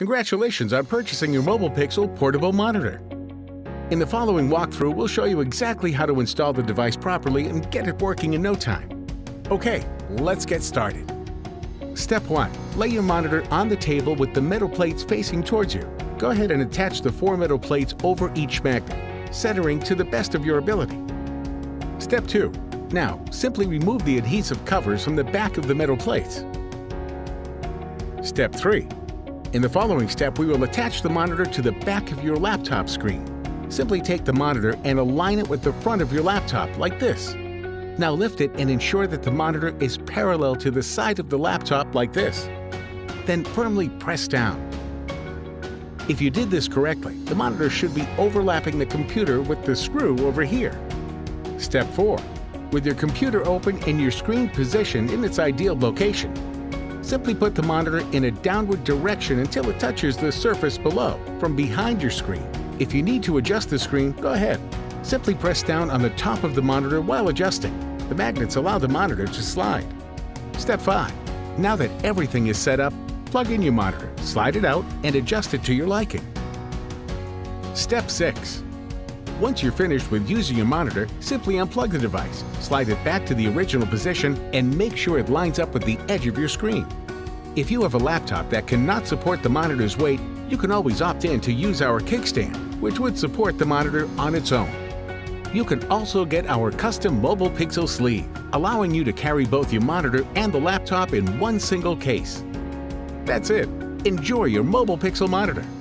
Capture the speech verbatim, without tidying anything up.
Congratulations on purchasing your Mobile Pixel portable monitor. In the following walkthrough, we'll show you exactly how to install the device properly and get it working in no time. Okay, let's get started. Step one. Lay your monitor on the table with the metal plates facing towards you. Go ahead and attach the four metal plates over each magnet, centering to the best of your ability. Step two. Now, simply remove the adhesive covers from the back of the metal plates. Step three. In the following step, we will attach the monitor to the back of your laptop screen. Simply take the monitor and align it with the front of your laptop like this. Now lift it and ensure that the monitor is parallel to the side of the laptop like this. Then firmly press down. If you did this correctly, the monitor should be overlapping the computer with the screw over here. Step four. With your computer open and your screen positioned in its ideal location, simply put the monitor in a downward direction until it touches the surface below, from behind your screen. If you need to adjust the screen, go ahead. Simply press down on the top of the monitor while adjusting. The magnets allow the monitor to slide. Step five. Now that everything is set up, plug in your monitor, slide it out, and adjust it to your liking. Step six. Once you're finished with using your monitor, simply unplug the device, slide it back to the original position, and make sure it lines up with the edge of your screen. If you have a laptop that cannot support the monitor's weight, you can always opt in to use our kickstand, which would support the monitor on its own. You can also get our custom Mobile Pixel sleeve, allowing you to carry both your monitor and the laptop in one single case. That's it. Enjoy your Mobile Pixel monitor.